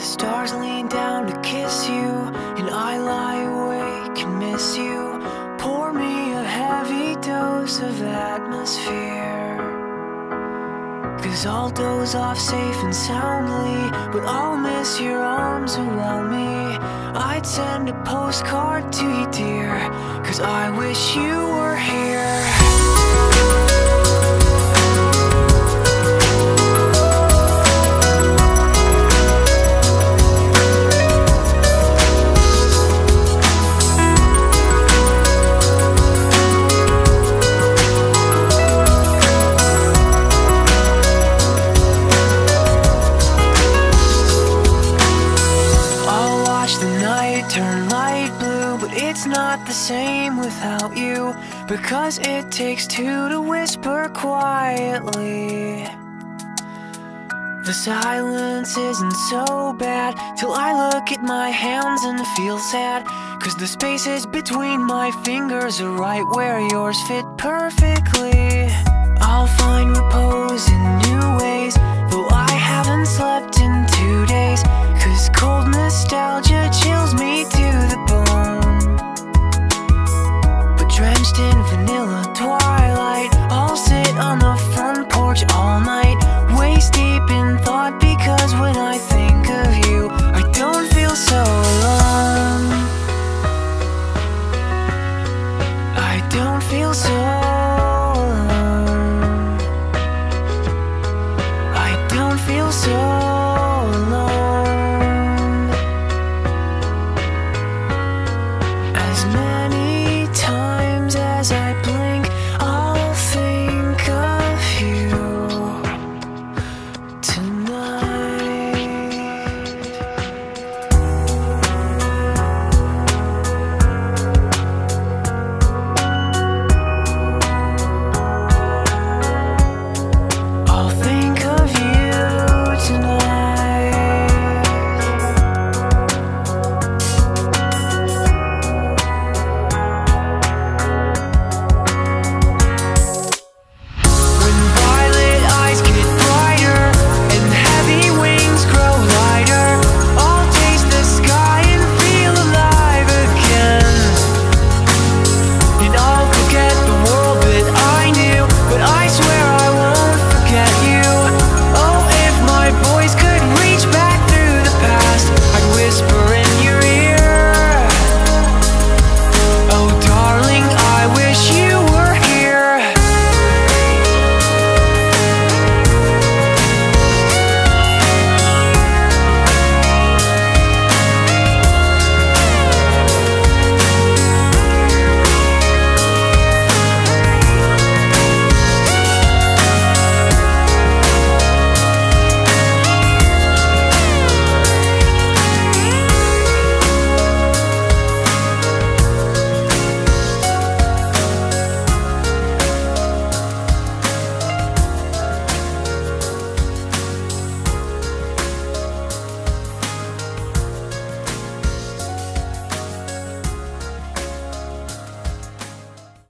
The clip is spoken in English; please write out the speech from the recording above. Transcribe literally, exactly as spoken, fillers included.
stars lean down to kiss you, and I lie awake and miss you. Pour me a heavy dose of atmosphere, 'cause I'll doze off safe and soundly, but I'll miss your arms around me. I'd send a postcard to you, dear, 'cause I wish you were here. Turn light blue, but it's not the same without you, because it takes two to whisper quietly. The silence isn't so bad till I look at my hands and feel sad, 'cause the spaces between my fingers are right where yours fit perfectly. I'll find repose in new ways